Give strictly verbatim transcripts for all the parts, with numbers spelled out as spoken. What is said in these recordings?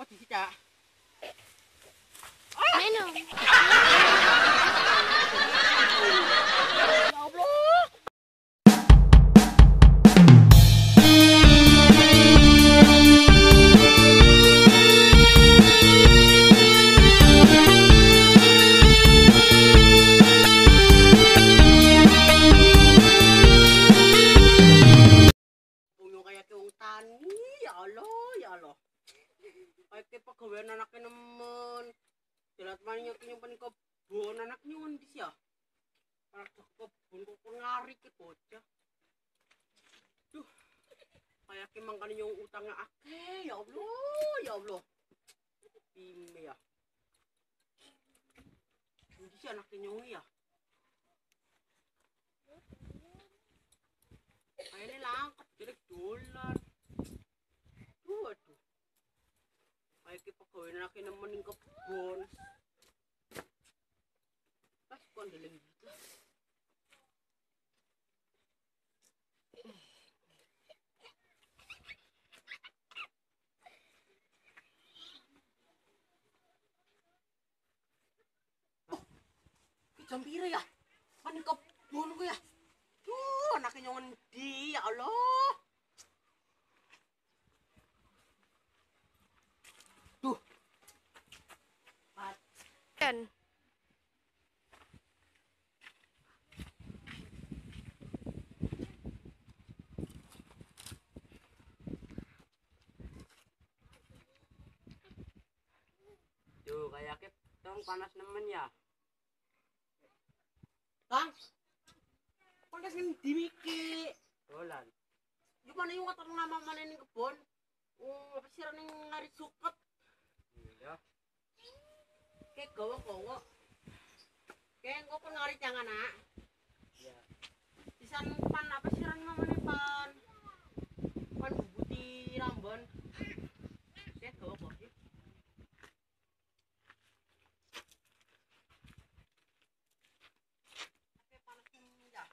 Kok dicicak? Minum. Ya Allah. Punya kayak ke wong tani, ya Allah, ya Allah. Kayak ke pegawaian anaknya nemen. Jelas mana nyokin nyimpen kebun anaknya ngendi sih ya? Anak kebun kok ngari ke bocah. Duh. Kayak ke mangkane nyong utangnya akeh, ya Allah, ya Allah. Pime ya. Ngendi sih anaknya nyong ya? Kayaknya langkat jelek dolar. Duh, aduh. Kayak ke pegawai anaknya nemenin kebun. Pas kok ndeleng gitu. Jam pira ya? Kan kebun ku ya. Duh, anaknya nyong ngendi, ya Allah. Duh. Kan. Tuh kayak tong panas nemen ya. Kang. Panas ngendi miki? Dolan. Gimana yung katong nama mana ning kebon? Oh, apa sih ning ngari suket? Iya. Kayak gawa-gawa. Kayak engko pun ngari jangan nak. Iya. Pisan pan apa sih ran mamane pan? Pan bubuti rambon. Kayak gawa-gawa sih. Tapi panas ya.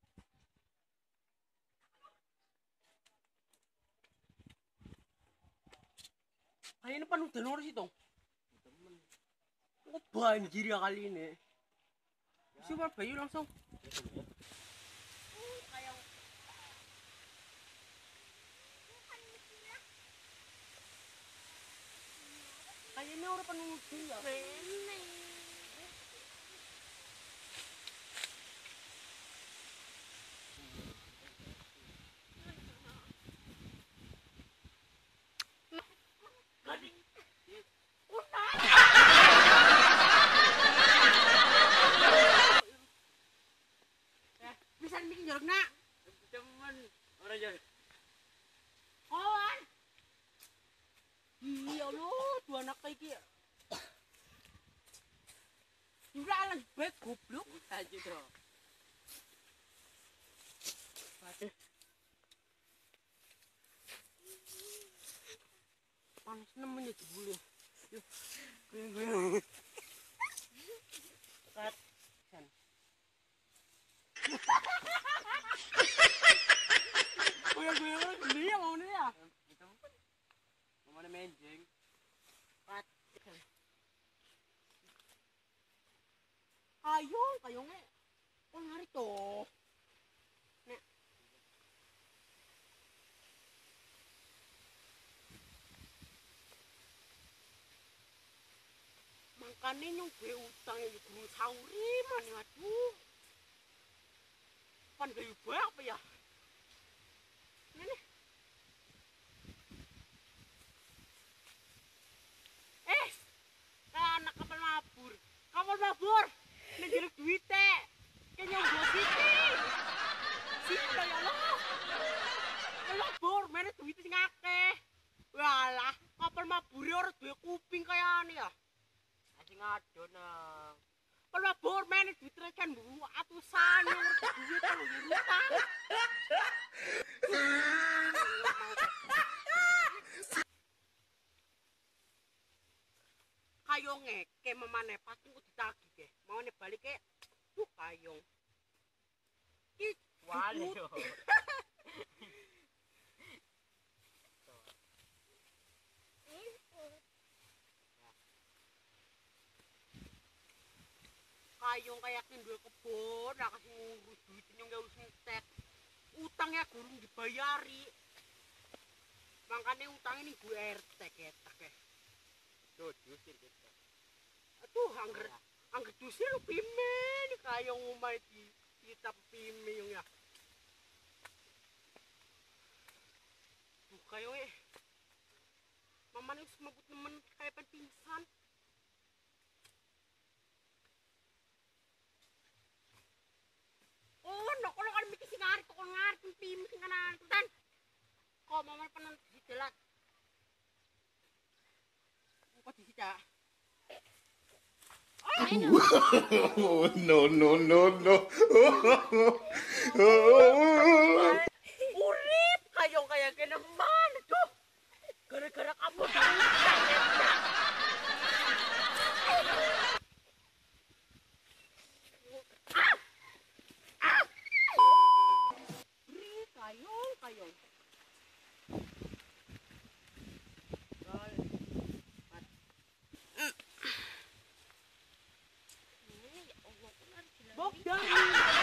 Kali ini pan udah nurus itu. Oh, banjir ya kali ini. Coba bayu langsung. Kayaknya orang penuh ya. Bisa bikin jorok nak. Temen orang jadi. Kawan. Iya Allah, dua anak kayak gitu. Juga alang baik goblok aja tuh. Panas nemen ya jebule. Yuk. Gue-gue. Kat. San. Gue-gue gede ya mau nih ya. Mana menjeng. Kat. Ayo, kayongnya. Kok ngari toh? Nek. Makanya nyong gue utang yang guru sauri mana aduh. Pan gayu banyak apa ya? Ini. Eh, kayak anak kapal mabur. Kapal mabur. Ini jelek duitnya. Kayak nyombo siti. Siti ya Allah. Kapal mabur, mana duitnya sing akeh. Walah, kapal mabur ya harus duwe kuping kayak ini ya. Asing ado nang. Kapal mabur, mana duitnya kan bu atusan yang harus duit kalau utang. Kayong ngeke memane patung ku ditagi ke. Mau nih balik ke. Tuh kayong. Ih, Wale yo. kayong kayak duwe kebon, ra kasih ngurus duitnya enggak usah ngetek. Utangnya gurung dibayari. Makanya utang ini gue R T ketak ya. Tuh, diusir kita. Aduh, angger angger diusir lu pime nih kayong ngumai di kita pime yung ya. Tuh kayong eh. Mama nih semabut nemen kayak pen pingsan. Oh, no, kalau kan mikir sing ngarit, kok ngarit pime sing kanan tutan. Kok mama penen dijelat. Kok disita? Oh, no, no, no, no. Urip kayong kayak keneman tuh. Gara-gara kamu kayong kayong. Bok dari.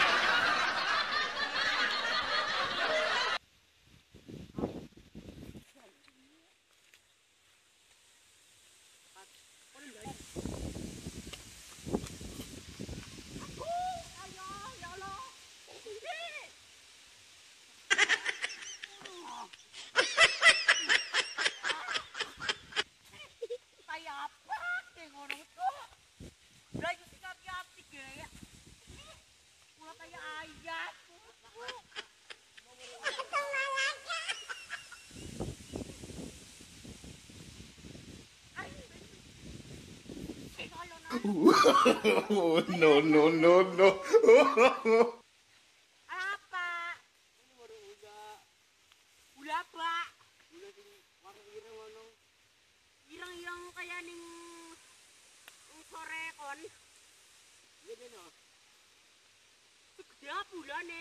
Oh, no, no, no, no. Apa? Ini baru udah. Udah, Pak. Udah sing warna ireng ngono. Ireng-ireng kayak ning sore kon. Gede no. Gede apa ulane?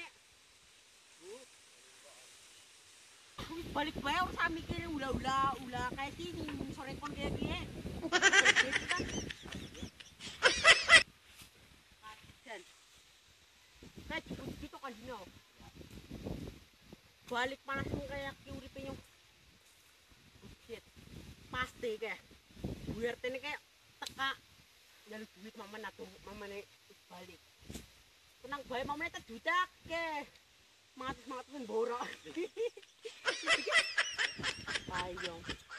Balik bae usah mikirin ulah-ulah ulah kayak sini sore kon kayak gini. Kayak gitu kan dino. Balik panas kayak uripe nyong. Shit. Pasti kayak. Buat ini kayak teka njaluk duit mama atuh mamane balik. Tenang bae mamane tak judak ke. Semangat-semangat pun borok. Ayo.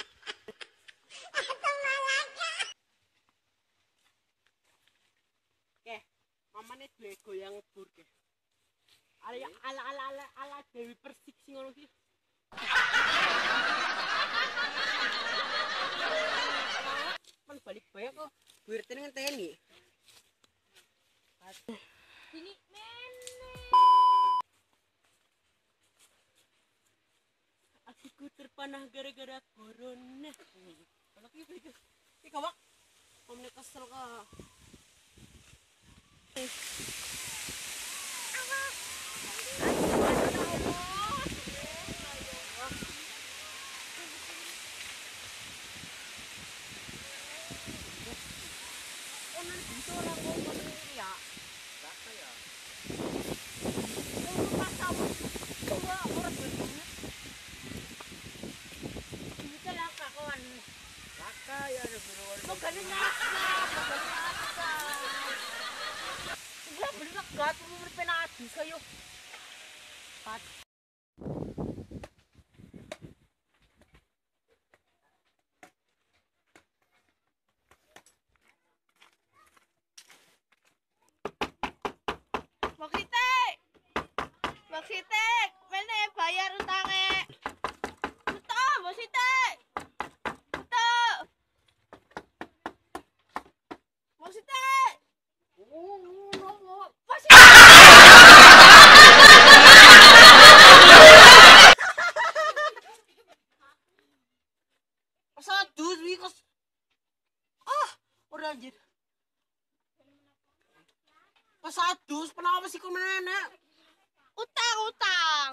Oke, mamane duwe goyang bur ke. Ala ala ala ala ala Dewi Persik sing ngono ki. Man balik bae kok duwe rene ngenteni. Sini men. Aku terpanah gara-gara corona. Kalau gitu itu. Ini kawak. Omne kesel ka. Onan dito ra ko ya. Basta ya. Oh, pasaw. Tuwa oras ba? Dito lang ka kon. Laka ya nagburuan. Magaling na ka. Magaling na ka. Wala beli na gato mo pinadi kayo. Pat. Mbak Siti, Mbak Siti, mana bayar utangnya? Betul, Mbak Siti. Betul. Mbak Siti. Mbak Siti. Satu wikos. Ah, ora anjir. Pasadus, kenapa sih kau nenek? Utang, utang.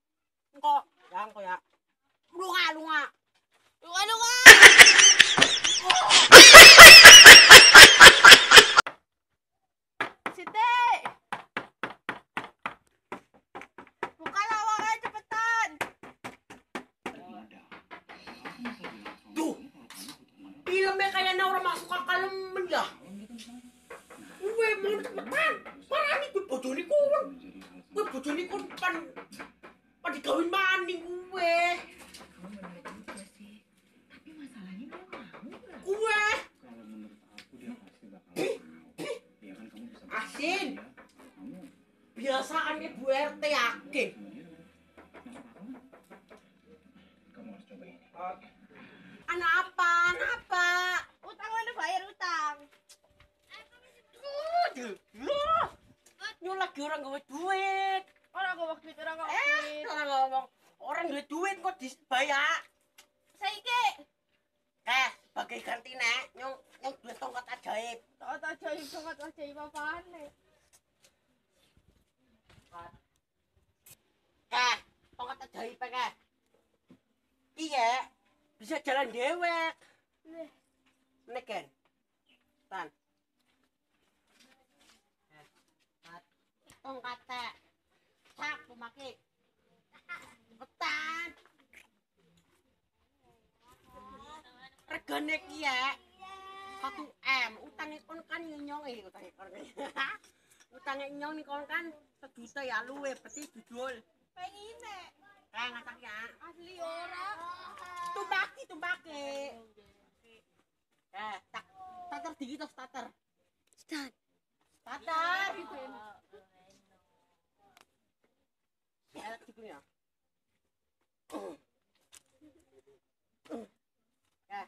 Kok, yang kok ya. Lunga, lunga. Lunga, lunga. Siti. Buka lawangnya cepetan. Tuh, filmnya kayak orang masuk akal men ya. Gue mau cepetan, parah nih gue bojone kon. Gue bojone kon pan pan digawin maning gue. Gue. Asin. Biasaan ibu R T yakin. Anak apa? Anak apa? Utang mana bayar utang? Loh, nyuruh lagi orang gawe duit. Orang gak waktu itu orang gak Eh, waktu. orang ngomong orang duit duit kok dibayar. Saiki. Eh, sebagai ganti nek, nyong nyong duit tongkat ajaib. Tak tak ajaib sangat ajaib apaan nih? Eh, tongkat ajaib eh. Iya, bisa jalan dewek. Nih. Neken. Tan. Tongkat teh. Sak pemake. Cepetan. Regane ki ya satu M. Utange kon kan nyong eh utange kon. Utange nyong nih kon kan sejuta ya luwe berarti judul. Pengen nek. Eh ngatak ya. Asli ora. Tumbaki tumbaki. Eh tak starter dikit toh starter. Start. Starter. Ya dikunya. Ya.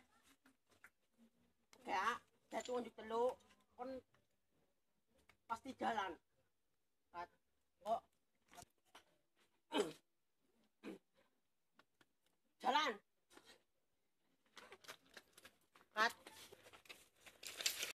Ya, jatuh unjuk teluk kon pasti jalan. Kat. Oh. Jalan.